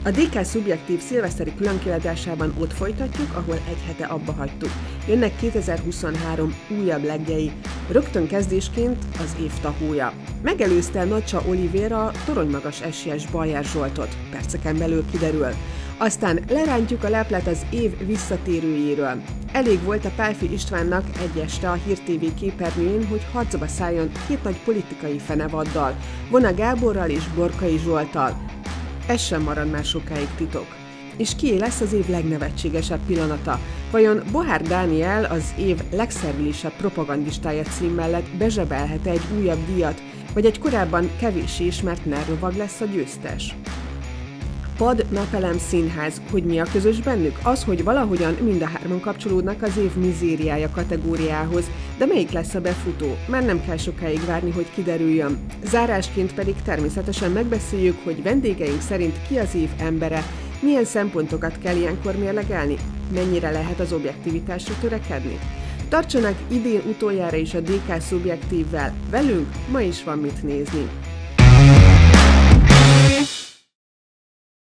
A DK Szubjektív szilveszteri különkiadásában ott folytatjuk, ahol egy hete abba hagytuk. Jönnek 2023 újabb leggyei. Rögtön kezdésként az év tahója. Megelőzte Nacsa Olivéra toronymagas esélyes Bajer Zsoltot. Perceken belül kiderül. Aztán lerántjuk a leplet az év visszatérőjéről. Elég volt a Pálffy Istvánnak egy este a Hír TV képernyőjén, hogy harcba szálljon két nagy politikai fenevaddal, Vona Gáborral és Borkai Zsolttal. Ez sem marad már sokáig titok. És kié lesz az év legnevetségesebb pillanata? Vajon Bohár Dániel az év legszervilisebb propagandistája cím mellett bezsebelhet egy újabb díjat, vagy egy korábban kevéssé ismert nerlovag lesz a győztes? Pad, napelem, színház. Hogy mi a közös bennük? Az, hogy valahogyan mind a hárman kapcsolódnak az év mizériája kategóriához, de melyik lesz a befutó? Már nem kell sokáig várni, hogy kiderüljön. Zárásként pedig természetesen megbeszéljük, hogy vendégeink szerint ki az év embere, milyen szempontokat kell ilyenkor mérlegelni, mennyire lehet az objektivitásra törekedni. Tartsanak idén utoljára is a DK Szubjektívvel, velünk ma is van mit nézni.